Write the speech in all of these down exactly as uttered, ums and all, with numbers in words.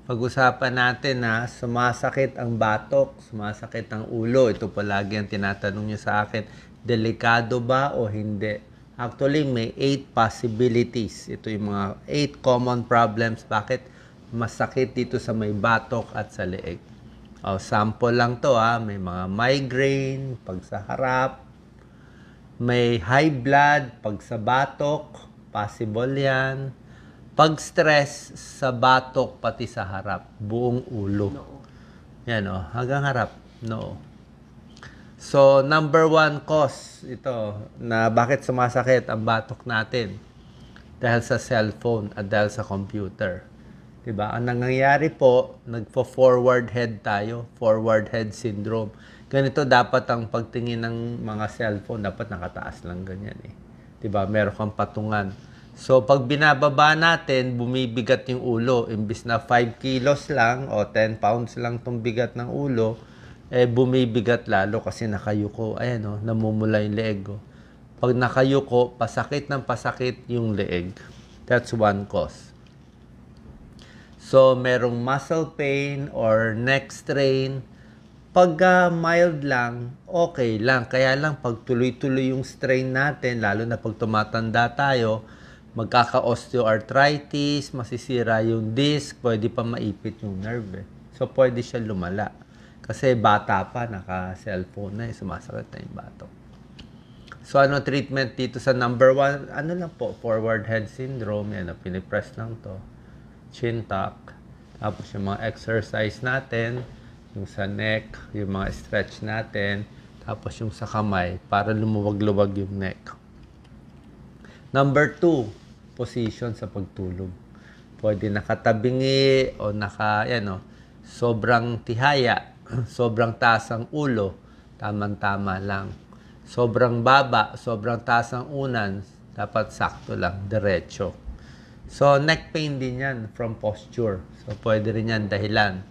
Pag-usapan natin na sumasakit ang batok, sumasakit ang ulo. Ito palagi ang tinatanong niyo sa akin, delikado ba o hindi? Actually, may eight possibilities. Ito yung mga eight common problems. Bakit masakit dito sa may batok at sa leeg? O, sample lang to ha. May mga migraine, pag sa harap. May high blood, pag sa batok. Possible yan. Pag-stress sa batok pati sa harap, buong ulo. No. Yan o, hanggang harap. No. So, number one cause ito na bakit sumasakit ang batok natin dahil sa cellphone at dahil sa computer. Diba? Ang nangyayari po, nagpo-forward head tayo, forward head syndrome. Ganito dapat ang pagtingin ng mga cellphone, dapat nakataas lang ganyan eh. Diba? Meron kang patungan. So, pag binababa natin, bumibigat yung ulo. Imbis na five kilos lang o ten pounds lang itong bigat ng ulo, eh, bumibigat lalo kasi nakayuko. Ayan o, namumula yung leeg o. Pag nakayuko, pasakit ng pasakit yung leeg. That's one cause. So, merong muscle pain or neck strain. Pag uh, mild lang, okay lang. Kaya lang, pag tuloy-tuloy yung strain natin, lalo na pag tumatanda tayo, magkaka-osteoarthritis, masisira yung disc, pwede pa maipit yung nerve. Eh. So, pwede siya lumala. Kasi bata pa, naka-cellphone na, eh, sumasakit na yung batok. So, ano treatment dito sa number one? Ano lang po, forward head syndrome. Yan, pinipress lang to. Chin tuck. Tapos yung mga exercise natin, yung sa neck, yung mga stretch natin, tapos yung sa kamay, para lumuwag-luwag yung neck. Number two, position sa pagtulog. Pwede nakatabingi o naka, yan o, sobrang tihaya, sobrang taas ang ulo, tamang-tama lang. Sobrang baba, sobrang taas ang unan, dapat sakto lang, diretso. So, neck pain din yan from posture. So, pwede rin yan dahilan.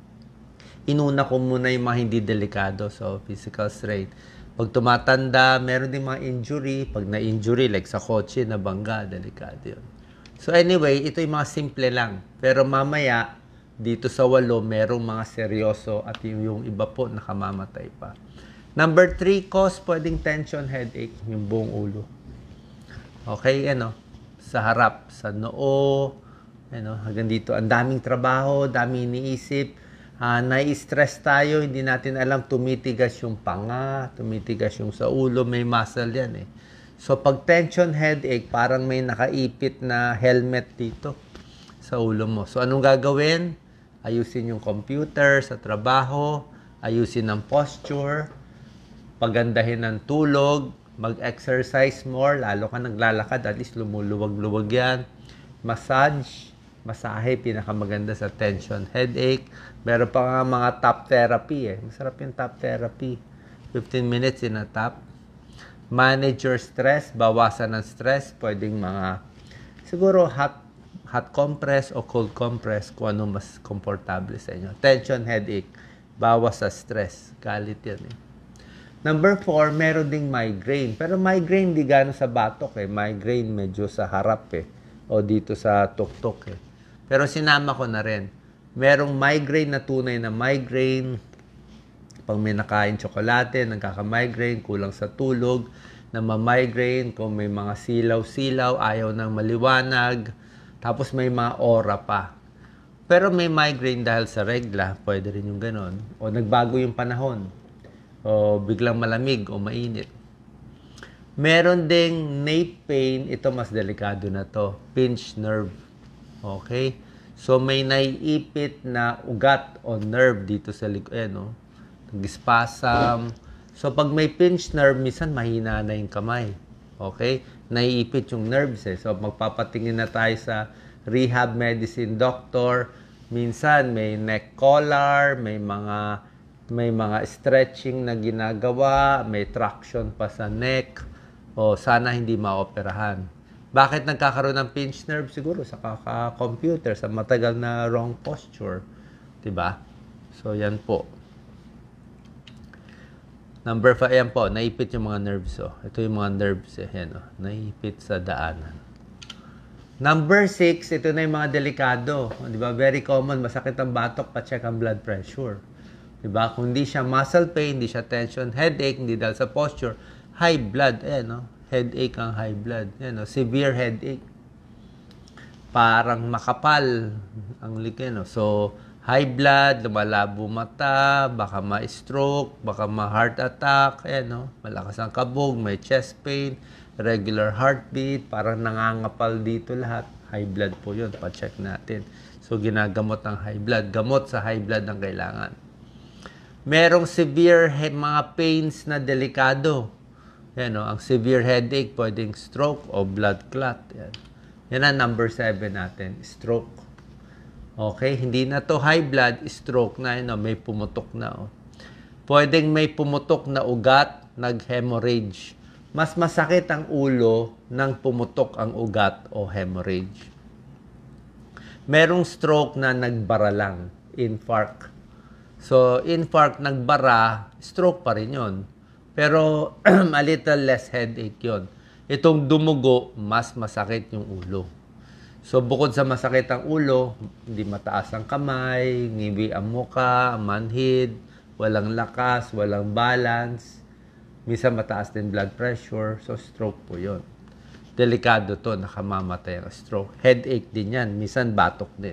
Inuna ko muna yung mga hindi delikado, so physical strain. Pag tumatanda, meron din mga injury. Pag na-injury, like sa kotse, nabangga, delikado yun. So anyway, ito yung mga simple lang. Pero mamaya, dito sa walo, merong mga seryoso at yung, yung iba po nakamamatay pa. Number three cause, pwedeng tension headache, yung buong ulo. Okay, ano, sa harap, sa noo, ano, hanggang dito. Ang daming trabaho, daming iniisip. Uh, nai-stress tayo, hindi natin alam, tumitigas yung panga, tumitigas yung sa ulo, may muscle yan eh. So, pag tension headache, parang may nakaipit na helmet dito sa ulo mo. So, anong gagawin? Ayusin yung computer sa trabaho, ayusin ang posture, pagandahin ng tulog, mag-exercise more, lalo ka naglalakad, at least lumuluwag-luwag yan. Massage, masahe, pinakamaganda sa tension headache. Meron pa nga mga top therapy eh. Masarap yung top therapy. fifteen minutes in a top. Manage your stress, bawasan ng stress. Pwedeng mga, siguro hot, hot compress o cold compress kung ano mas komportable sa inyo. Tension headache, bawas sa stress. Galit yan eh. Number four, meron ding migraine. Pero migraine di gano'n sa batok eh. Migraine medyo sa harap eh. O dito sa tuktok eh. Pero sinama ko na rin. Merong migraine na tunay na migraine. Pag may nakain tsokolate, nagkaka-migraine, kulang sa tulog, na ma-migraine, kung may mga silaw-silaw, ayaw ng maliwanag, tapos may mga aura pa. Pero may migraine dahil sa regla, pwede rin yung ganon. O nagbago yung panahon. O biglang malamig o mainit. Meron ding nape pain, ito mas delikado na to, pinched nerve. Okay? So, may naiipit na ugat o nerve dito sa likod. Eh, no? Nag-spasm. So, pag may pinched nerve, minsan mahina na yung kamay. Okay? Naiipit yung nerves eh. So, magpapatingin na tayo sa rehab medicine doctor. Minsan, may neck collar, may mga, may mga stretching na ginagawa, may traction pa sa neck. O, sana hindi maoperahan. Bakit nagkakaroon ng pinched nerve? Siguro sa kaka-computer, sa matagal na wrong posture. Diba? So, yan po. Number five, yan po, naipit yung mga nerves. Oh. Ito yung mga nerves. Eh. Yan, oh. Naipit sa daanan. Number six, ito na yung mga delikado. Di ba? Very common, masakit ang batok, pa-check ang blood pressure. Di ba? Kung hindi siya muscle pain, hindi siya tension, headache, hindi dahil sa posture, high blood, eh, no? Headache ang high blood. Yan, no? Severe headache. Parang makapal ang likid, no? So, high blood, lumalabo mata, baka ma-stroke, baka ma-heart attack, ayan, no? Malakas ang kabog, may chest pain, regular heartbeat, parang nangangapal dito lahat. High blood po yun, pa-check natin. So, ginagamot ang high blood. Gamot sa high blood ang kailangan. Merong severe he- mga pains na delikado. Yan, no? Ang severe headache, pwedeng stroke o blood clot. Yan. Yan ang number seven natin, stroke. Okay, hindi na to high blood, stroke na, yun, no? May pumutok na. Oh. Pwedeng may pumutok na ugat, nag-hemorrhage. Mas masakit ang ulo nang pumutok ang ugat o hemorrhage. Merong stroke na nagbara lang, infarct. So, infarct, nagbara, stroke pa rin yun. Pero, a little less headache yun. Itong dumugo, mas masakit yung ulo. So, bukod sa masakit ang ulo, hindi mataas ang kamay, ngiwi ang muka, manhid, walang lakas, walang balance. Minsan mataas din blood pressure, so stroke po yun. Delikado to, nakamamatay ang stroke. Headache din yan, minsan batok din.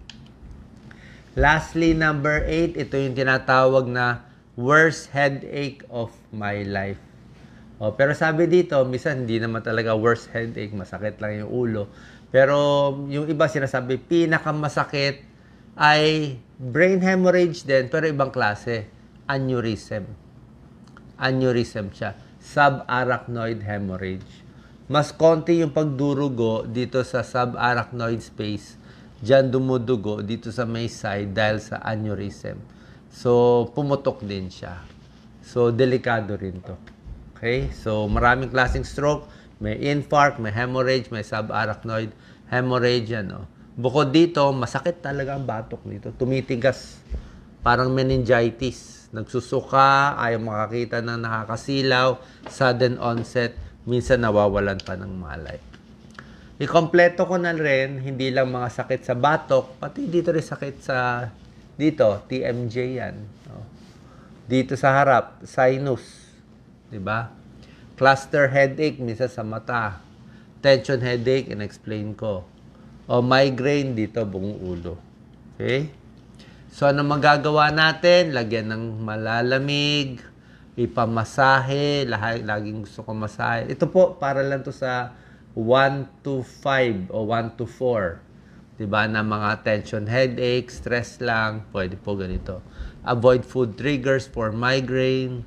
Lastly, number eight, ito yung tinatawag na worst headache of my life. O, pero sabi dito, minsan hindi naman talaga worst headache, masakit lang yung ulo. Pero yung iba sinasabi, pinakamasakit ay brain hemorrhage din, pero ibang klase, aneurysm. Aneurysm siya. Subarachnoid hemorrhage. Mas konti yung pagdurugo dito sa subarachnoid space. Diyan dumudugo dito sa may side dahil sa aneurysm. So, pumutok din siya. So, delikado rin to. Okay? So, maraming klaseng stroke. May infarct, may hemorrhage, may subarachnoid hemorrhage. Ano. Bukod dito, masakit talaga ang batok dito. Tumitigas. Parang meningitis. Nagsusuka, ayaw makakita ng nakakasilaw, sudden onset, minsan nawawalan pa ng malay. Ikompleto ko na rin, hindi lang mga sakit sa batok, pati dito rin sakit sa, dito, T M J yan. Dito sa harap, sinus, di ba? Cluster headache, minsan sa mata. Tension headache, in-explain ko. O migraine, dito, buong ulo. Okay? So, ano magagawa natin? Lagyan ng malalamig, ipamasahe, laging gusto ko masahe. Ito po, para lang to sa one to five o one to four. Diba? Na mga tension headache, stress lang, pwede po ganito. Avoid food triggers for migraine.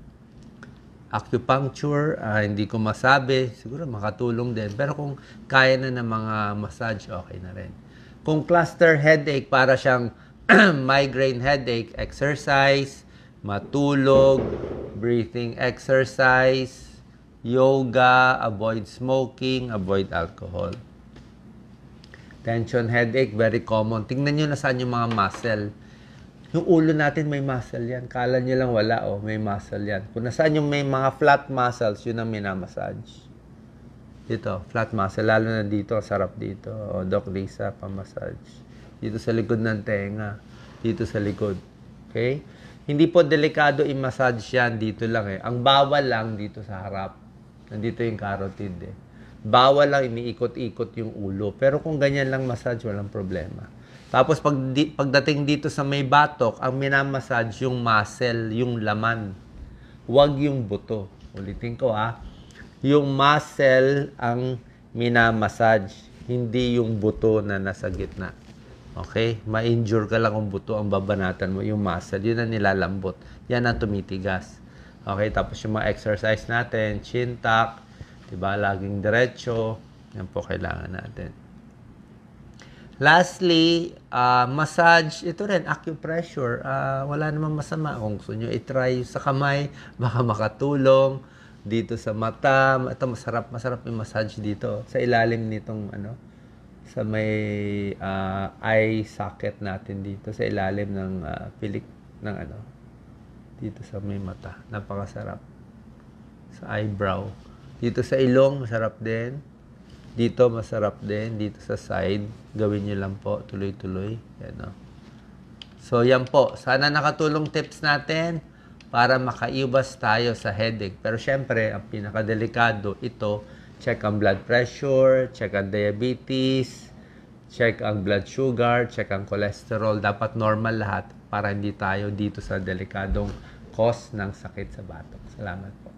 Acupuncture, uh, hindi ko masabi. Siguro makatulong din. Pero kung kaya na ng mga massage, okay na rin. Kung cluster headache, para siyang migraine headache, exercise, matulog, breathing exercise, yoga, avoid smoking, avoid alcohol. Tension headache, very common. Tingnan nyo na saan yung mga muscle. Yung ulo natin may muscle yan. Kala nyo lang wala, oh, may muscle yan. Kung nasaan yung may mga flat muscles, yun ang minamassage. Dito, flat muscle, lalo na dito, sarap dito. O, Doc Lisa, pamassage. Dito sa likod ng tenga. Dito sa likod. Okay? Hindi po delikado i-massage yan. Dito lang eh. Ang bawal lang dito sa harap. Nandito yung carotid eh. Bawal lang iniikot-ikot yung ulo. Pero kung ganyan lang massage, walang problema. Tapos pag di, pagdating dito sa may batok, ang minamassage yung muscle, yung laman. Huwag yung buto. Ulitin ko ha. Yung muscle ang minamassage. Hindi yung buto na nasa gitna. Okay? Ma-injure ka lang kung buto ang babanatan mo, yung muscle. Yun ang nilalambot. Yan ang tumitigas. Okay? Tapos yung mga exercise natin, chin tuck, diba? Laging diretso. Yan po kailangan natin. Lastly, uh, massage. Ito rin, acupressure. Uh, wala namang masama. Kung gusto nyo i-try sa kamay, baka makatulong. Dito sa mata. Ito masarap. Masarap yung massage dito. Sa ilalim nitong ano, sa may uh, eye socket natin dito sa ilalim ng uh, pilik ng ano dito sa may mata, napakasarap. Sa eyebrow dito sa ilong, masarap din. Dito masarap din, dito sa side. Gawin nyo lang po, tuloy-tuloy. Yan o. So yan po, sana nakatulong tips natin para makaiwas tayo sa headache. Pero syempre, ang pinakadelikado ito, check ang blood pressure, check ang diabetes, check ang blood sugar, check ang cholesterol. Dapat normal lahat para hindi tayo dito sa delikadong cause ng sakit sa batok. Salamat po.